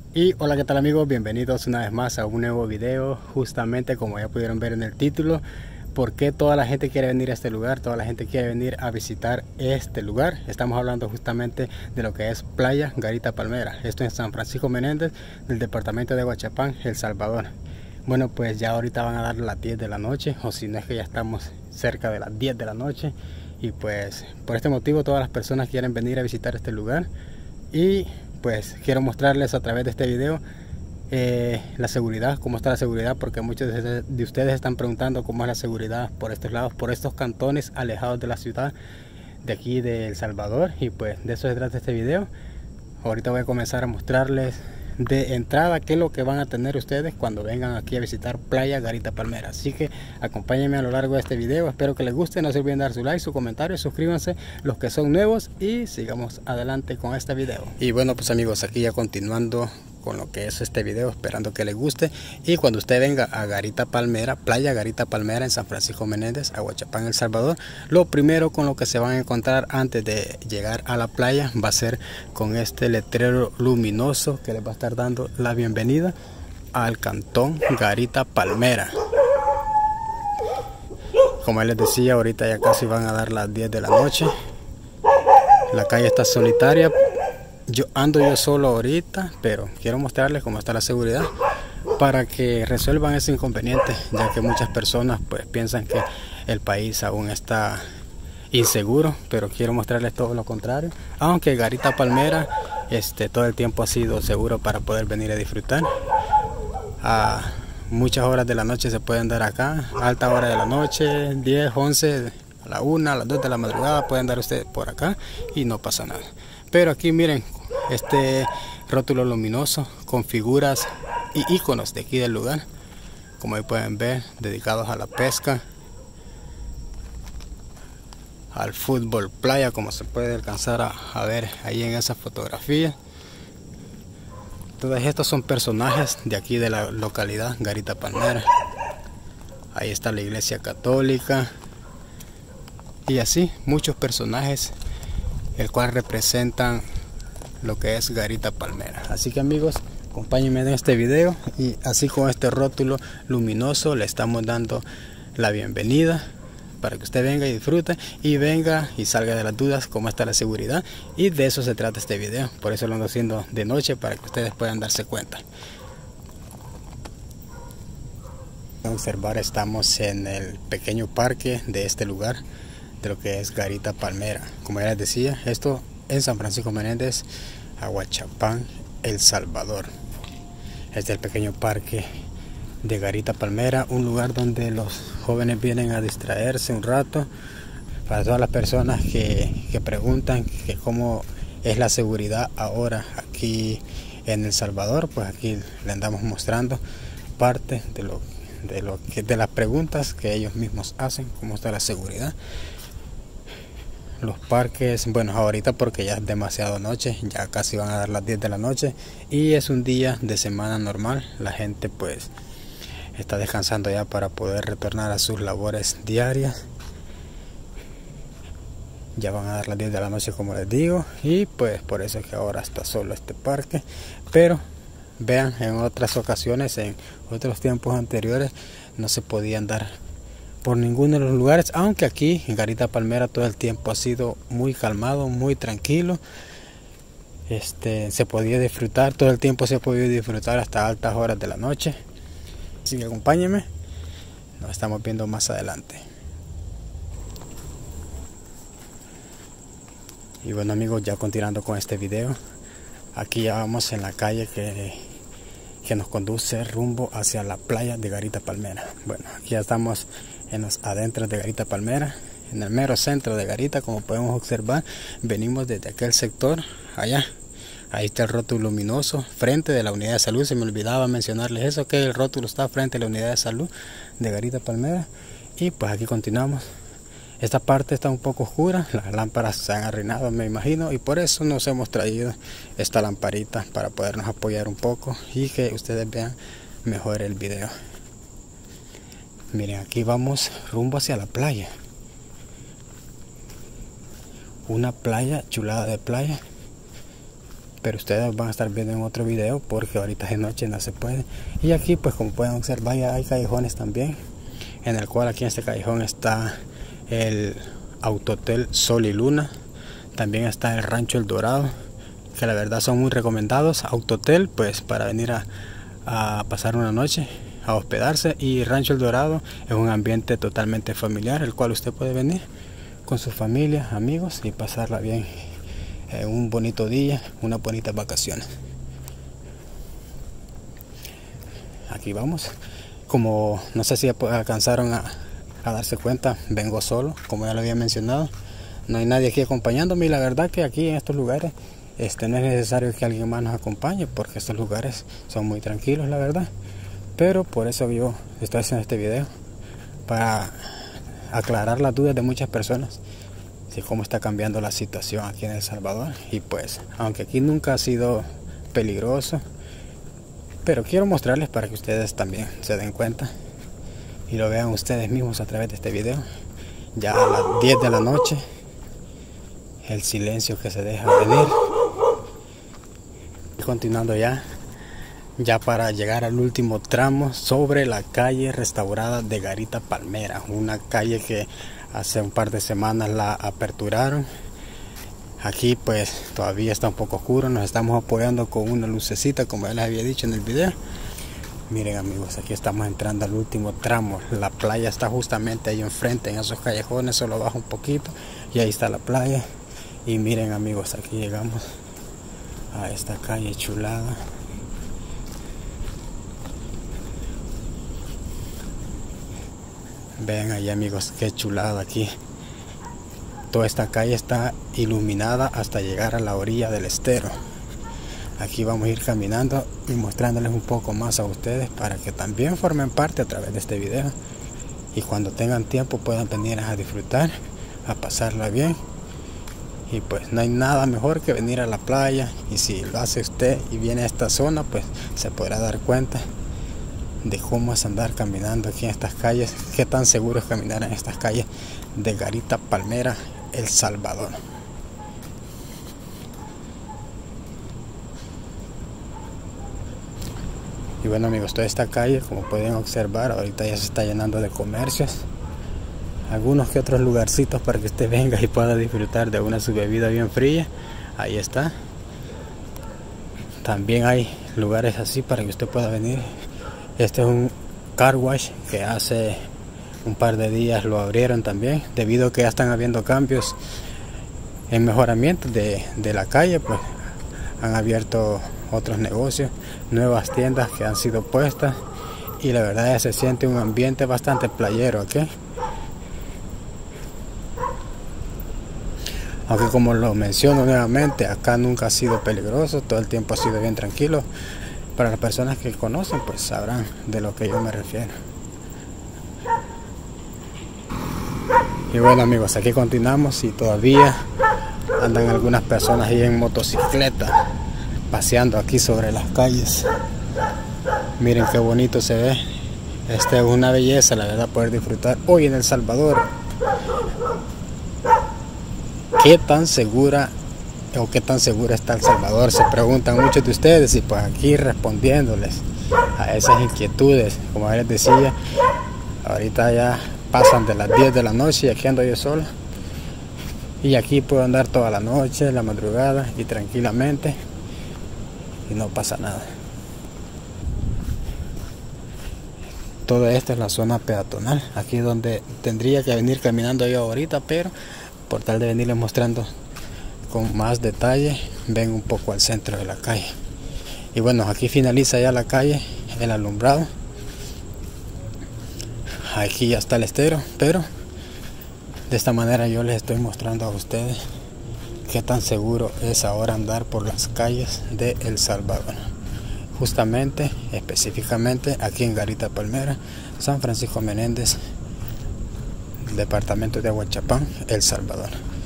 Y hola, ¿qué tal amigos? Bienvenidos una vez más a un nuevo video. Justamente como ya pudieron ver en el título, ¿por qué toda la gente quiere venir a este lugar? Toda la gente quiere venir a visitar este lugar. Estamos hablando justamente de lo que es Playa Garita Palmera. Esto en San Francisco Menéndez, del departamento de Huachapán, El Salvador. Bueno, pues ya ahorita van a dar las 10 de la noche, o si no es que ya estamos cerca de las 10 de la noche. Y pues por este motivo todas las personas quieren venir a visitar este lugar. Y pues quiero mostrarles a través de este video la seguridad, cómo está la seguridad, porque muchos de ustedes están preguntando cómo es la seguridad por estos lados, por estos cantones alejados de la ciudad de aquí de El Salvador. Y pues de eso se trata este video. Ahorita voy a comenzar a mostrarles de entrada qué es lo que van a tener ustedes cuando vengan aquí a visitar Playa Garita Palmera. Así que acompáñenme a lo largo de este video, espero que les guste. No se olviden dar su like, su comentario, suscríbanse los que son nuevos y sigamos adelante con este video. Y bueno, pues amigos, aquí ya continuando con lo que es este video, esperando que les guste. Y cuando usted venga a Garita Palmera, Playa Garita Palmera en San Francisco Menéndez, a Huachapán, El Salvador, lo primero con lo que se van a encontrar antes de llegar a la playa va a ser con este letrero luminoso que les va a estar dando la bienvenida al cantón Garita Palmera. Como les decía, ahorita ya casi van a dar las 10 de la noche. La calle está solitaria. Yo ando solo ahorita, pero quiero mostrarles cómo está la seguridad para que resuelvan ese inconveniente, ya que muchas personas pues piensan que el país aún está inseguro, pero quiero mostrarles todo lo contrario. Aunque Garita Palmera todo el tiempo ha sido seguro para poder venir a disfrutar. A muchas horas de la noche se pueden dar acá, a alta hora de la noche, 10, 11, a la 1, a las 2 de la madrugada pueden dar ustedes por acá y no pasa nada. Pero aquí miren este rótulo luminoso con figuras y iconos de aquí del lugar, como ahí pueden ver, dedicados a la pesca, al fútbol playa, como se puede alcanzar a ver ahí en esa fotografía. Todos estos son personajes de aquí de la localidad Garita Palmera. Ahí está la iglesia católica y así muchos personajes el cual representan lo que es Garita Palmera. Así que amigos, acompáñenme en este video y así con este rótulo luminoso le estamos dando la bienvenida para que usted venga y disfrute y venga y salga de las dudas cómo está la seguridad, y de eso se trata este video. Por eso lo ando haciendo de noche, para que ustedes puedan darse cuenta. Observar, estamos en el pequeño parque de este lugar, de lo que es Garita Palmera. Como ya les decía, esto en San Francisco Menéndez, Huachapán, El Salvador. Este es el pequeño parque de Garita Palmera, un lugar donde los jóvenes vienen a distraerse un rato. Para todas las personas que preguntan que cómo es la seguridad ahora aquí en El Salvador, pues aquí le andamos mostrando parte de las preguntas que ellos mismos hacen, cómo está la seguridad. Los parques, bueno, ahorita porque ya es demasiado noche, ya casi van a dar las 10 de la noche y es un día de semana normal. La gente pues está descansando ya para poder retornar a sus labores diarias. Ya van a dar las 10 de la noche, como les digo, y pues por eso es que ahora está solo este parque. Pero vean, en otras ocasiones, en otros tiempos anteriores, no se podían dar por ninguno de los lugares, aunque aquí en Garita Palmera todo el tiempo ha sido muy calmado, muy tranquilo. Se podía disfrutar, todo el tiempo se ha podido disfrutar hasta altas horas de la noche. Así que acompáñenme, nos estamos viendo más adelante. Y bueno amigos, ya continuando con este video, aquí ya vamos en la calle que nos conduce rumbo hacia la playa de Garita Palmera. Bueno, aquí ya estamos en los adentros de Garita Palmera, en el mero centro de Garita. Como podemos observar, venimos desde aquel sector allá. Ahí está el rótulo luminoso frente de la unidad de salud. Se me olvidaba mencionarles eso, que el rótulo está frente a la unidad de salud de Garita Palmera. Y pues aquí continuamos. Esta parte está un poco oscura, las lámparas se han arruinado, me imagino, y por eso nos hemos traído esta lamparita para podernos apoyar un poco y que ustedes vean mejor el video. Miren, aquí vamos rumbo hacia la playa. Una playa chulada de playa. pero ustedes van a estar viendo en otro video porque ahorita de noche no se puede. Y aquí pues como pueden observar ya hay callejones también, en el cual aquí en este callejón está el Autotel Sol y Luna, también está el Rancho El Dorado, que la verdad son muy recomendados. Autotel pues para venir a pasar una noche, a hospedarse, y Rancho El Dorado es un ambiente totalmente familiar, el cual usted puede venir con su familia, amigos y pasarla bien, un bonito día, unas bonitas vacaciones. Aquí vamos, como no sé si alcanzaron a darse cuenta, vengo solo, como ya lo había mencionado, no hay nadie aquí acompañándome, y la verdad que aquí en estos lugares no es necesario que alguien más nos acompañe porque estos lugares son muy tranquilos, la verdad. Pero por eso yo estoy haciendo este video, para aclarar las dudas de muchas personas de cómo está cambiando la situación aquí en El Salvador. Y pues aunque aquí nunca ha sido peligroso, pero quiero mostrarles para que ustedes también se den cuenta y lo vean ustedes mismos a través de este video. Ya a las 10 de la noche, el silencio que se deja venir. Y continuando ya para llegar al último tramo sobre la calle restaurada de Garita Palmera, una calle que hace un par de semanas la aperturaron. Aquí pues todavía está un poco oscuro, nos estamos apoyando con una lucecita como ya les había dicho en el video. Miren amigos, aquí estamos entrando al último tramo. La playa está justamente ahí enfrente, en esos callejones, solo baja un poquito y ahí está la playa. Y miren amigos, aquí llegamos a esta calle chulada. Vean ahí amigos, qué chulada aquí. Toda esta calle está iluminada hasta llegar a la orilla del estero. Aquí vamos a ir caminando y mostrándoles un poco más a ustedes para que también formen parte a través de este video. Y cuando tengan tiempo puedan venir a disfrutar, a pasarla bien. Y pues no hay nada mejor que venir a la playa. Y si lo hace usted y viene a esta zona, pues se podrá dar cuenta de cómo es andar caminando aquí en estas calles, qué tan seguro es caminar en estas calles de Garita Palmera, El Salvador. Y bueno amigos, toda esta calle, como pueden observar, ahorita ya se está llenando de comercios, algunos que otros lugarcitos para que usted venga y pueda disfrutar de una su bebida bien fría. Ahí está. También hay lugares así para que usted pueda venir. Este es un car wash que hace un par de días lo abrieron también, debido a que ya están habiendo cambios en mejoramiento de la calle, pues han abierto otros negocios, nuevas tiendas que han sido puestas, y la verdad ya se siente un ambiente bastante playero aquí. Aunque como lo menciono nuevamente, acá nunca ha sido peligroso, todo el tiempo ha sido bien tranquilo. Para las personas que conocen pues sabrán de lo que yo me refiero. Y bueno amigos, aquí continuamos y todavía andan algunas personas ahí en motocicleta paseando aquí sobre las calles. Miren qué bonito se ve. Esta es una belleza, la verdad, poder disfrutar hoy en El Salvador. ¿Qué tan segura o qué tan segura está El Salvador? Se preguntan muchos de ustedes, y pues aquí respondiéndoles a esas inquietudes, como les decía, ahorita ya pasan de las 10 de la noche y aquí ando yo solo, y aquí puedo andar toda la noche, la madrugada y tranquilamente, y no pasa nada. Todo esto es la zona peatonal, aquí donde tendría que venir caminando yo ahorita, pero por tal de venirles mostrando con más detalle, ven un poco al centro de la calle. Y bueno, aquí finaliza ya la calle, el alumbrado. Aquí ya está el estero, pero de esta manera yo les estoy mostrando a ustedes qué tan seguro es ahora andar por las calles de El Salvador. Justamente, específicamente aquí en Garita Palmera, San Francisco Menéndez, departamento de Aguachapán, El Salvador.